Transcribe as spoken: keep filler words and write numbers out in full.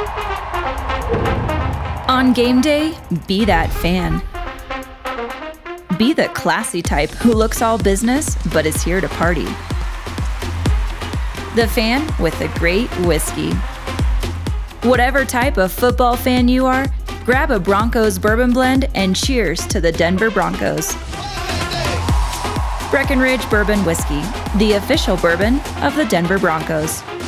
On game day, be that fan. Be the classy type who looks all business but is here to party. The fan with a great whiskey. Whatever type of football fan you are, grab a Broncos Bourbon Blend and cheers to the Denver Broncos. Breckenridge Bourbon Whiskey, the official bourbon of the Denver Broncos.